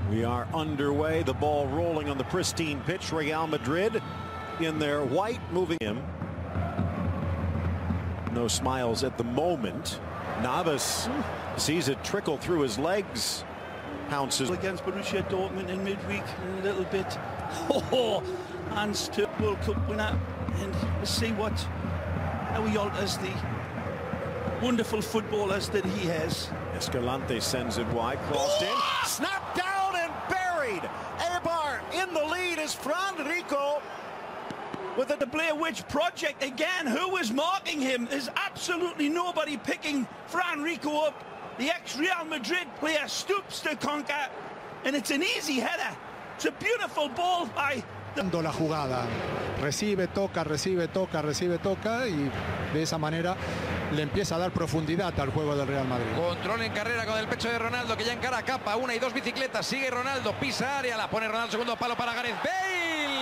We are underway. The ball rolling on the pristine pitch. Real Madrid in their white, moving him. No smiles at the moment. Navas sees it trickle through his legs. Pounces against Borussia Dortmund in midweek a little bit. Oh, Hans to World Cup winner, and we'll see how he alters the wonderful footballers that he has. Escalante sends it wide, crossed in, snapped down and buried. Eibar in the lead is Fran Rico. With the Blair Witch Project again, who was marking him? There's absolutely nobody picking Fran Rico up. The ex-Real Madrid player stoops to conquer, and it's an easy header. It's a beautiful ball by la jugada. Recibe, toca, recibe, toca, recibe, toca, y de esa manera le empieza a dar profundidad al juego del Real Madrid. Control en carrera con el pecho de Ronaldo, que ya encara a Capa, una y dos bicicletas, sigue Ronaldo, pisa área, la pone Ronaldo, segundo palo para Gareth Bale.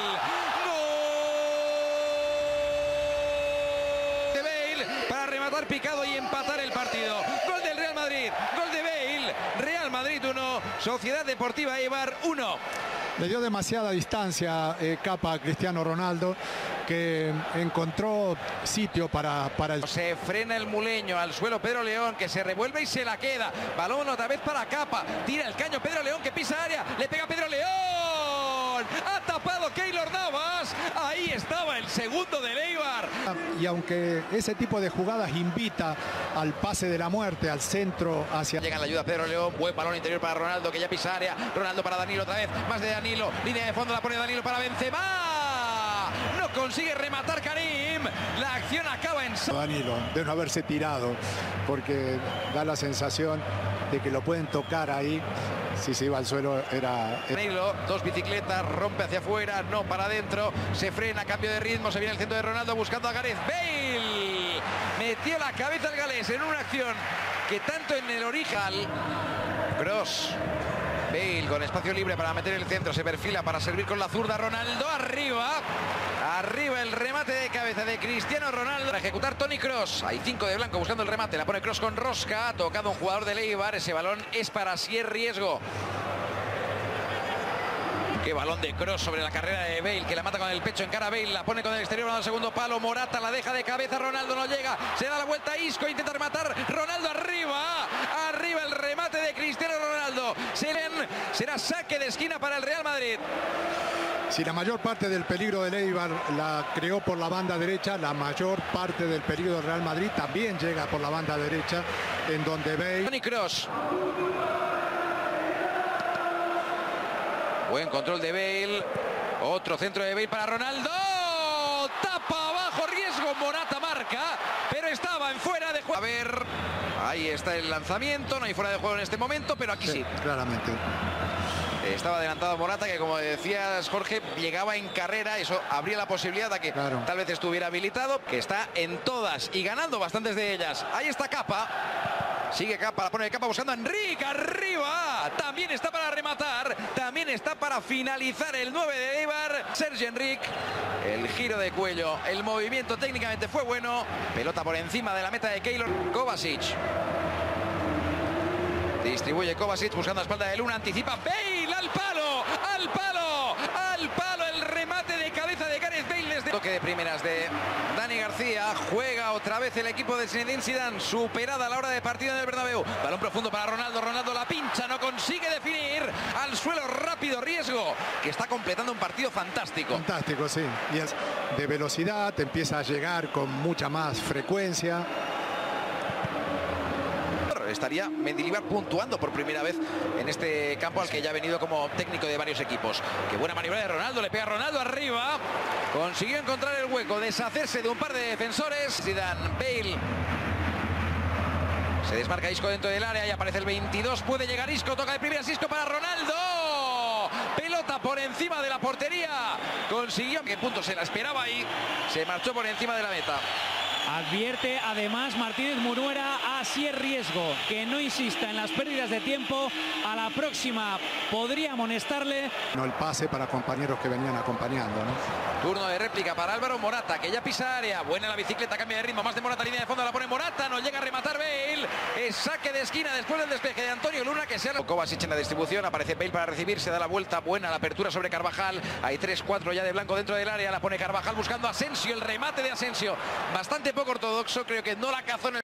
¡Gol de Bale para rematar picado y empatar el partido! Gol del Real Madrid, gol de Bale. Real Madrid 1, Sociedad Deportiva Eibar 1. Le dio demasiada distancia Capa a Cristiano Ronaldo, que encontró sitio para el... Se frena el muleño, al suelo Pedro León, que se revuelve y se la queda. Balón otra vez para Capa, tira el caño Pedro León, que pisa área, le pega Pedro León. Ha tapado Keylor Navas, ahí estaba el segundo de Eibar. Y aunque ese tipo de jugadas invita al pase de la muerte, al centro, hacia... Llega la ayuda Pedro León, buen balón interior para Ronaldo, que ya pisa área. Ronaldo para Danilo otra vez, más de Danilo, línea de fondo la pone Danilo para Benzema. No consigue rematar Karim, la acción acaba en... Danilo, de no haberse tirado, porque da la sensación de que lo pueden tocar ahí. Si se iba al suelo era... Danilo, dos bicicletas, rompe hacia afuera, no para adentro, se frena, cambio de ritmo, se viene el centro de Ronaldo buscando a Gareth Bale. Metió la cabeza al galés en una acción que tanto en el origen... Cross. Bale con espacio libre para meter el centro, se perfila para servir con la zurda. Ronaldo arriba el remate de cabeza de Cristiano Ronaldo para ejecutar Toni Kroos. Hay 5 de blanco buscando el remate, la pone Kroos con rosca, ha tocado un jugador de Eibar, ese balón es para Sier Riesgo. Qué balón de Kroos sobre la carrera de Bale, que la mata con el pecho, encara a Bale, la pone con el exterior al segundo palo, Morata la deja de cabeza, Ronaldo no llega, se da la vuelta a Isco, intenta rematar, Ronaldo arriba el remate de Cristiano Ronaldo, será saque de esquina para el Real Madrid. Si la mayor parte del peligro del Eibar la creó por la banda derecha, la mayor parte del peligro del Real Madrid también llega por la banda derecha, en donde Bale... Toni Kroos. Buen control de Bale. Otro centro de Bale para Ronaldo. Tapa abajo, riesgo. Morata marca, pero estaba en fuera de juego. A ver, ahí está el lanzamiento. No hay fuera de juego en este momento, pero aquí sí. Claramente. Estaba adelantado Morata, que como decías, Jorge, llegaba en carrera. Eso abría la posibilidad de que tal vez estuviera habilitado. Que está en todas y ganando bastantes de ellas. Ahí está Capa. Sigue Capa, la pone de Capa buscando a Enrique arriba. También está para rematar. También está para finalizar el 9 de Eibar. Sergi Enrique. El giro de cuello. El movimiento técnicamente fue bueno. Pelota por encima de la meta de Keylor. Kovacic. Distribuye Kovacic buscando a espalda de Luna. Anticipa Bale al palo. Al palo. Al palo. El remate de cabeza de Gareth Bale desde... Toque de primeras de Dani García. Juega otra vez el equipo de Zinedine Zidane. Superada a la hora de partido en el Bernabéu. Balón profundo para Ronaldo. Ronaldo la pincha. No consigue definir. Al suelo rápido. Riesgo. Que está completando un partido fantástico. Fantástico, sí. Y es de velocidad. Empieza a llegar con mucha más frecuencia. Estaría Mendilibar puntuando por primera vez en este campo al que ya ha venido como técnico de varios equipos. Qué buena maniobra de Ronaldo, le pega Ronaldo arriba, consiguió encontrar el hueco, deshacerse de un par de defensores. Zidane, Bale, se desmarca Isco dentro del área y aparece el 22, puede llegar Isco, toca de primeras Isco para Ronaldo, pelota por encima de la portería, consiguió, qué punto se la esperaba ahí, se marchó por encima de la meta. Advierte además Martínez Munuera, así es riesgo, que no insista en las pérdidas de tiempo, a la próxima podría amonestarle. No el pase para compañeros que venían acompañando, ¿no? Turno de réplica para Álvaro Morata, que ya pisa área, buena la bicicleta, cambia de ritmo, más de Morata, línea de fondo, la pone Morata, no llega a rematar Bale, es saque de esquina después del despeje de Antonio Luna, que se ha... Kovacic en la distribución, aparece Bale para recibir, se da la vuelta, buena la apertura sobre Carvajal, hay 3-4 ya de blanco dentro del área, la pone Carvajal buscando a Asensio, el remate de Asensio, bastante poco ortodoxo, creo que no la cazó en el...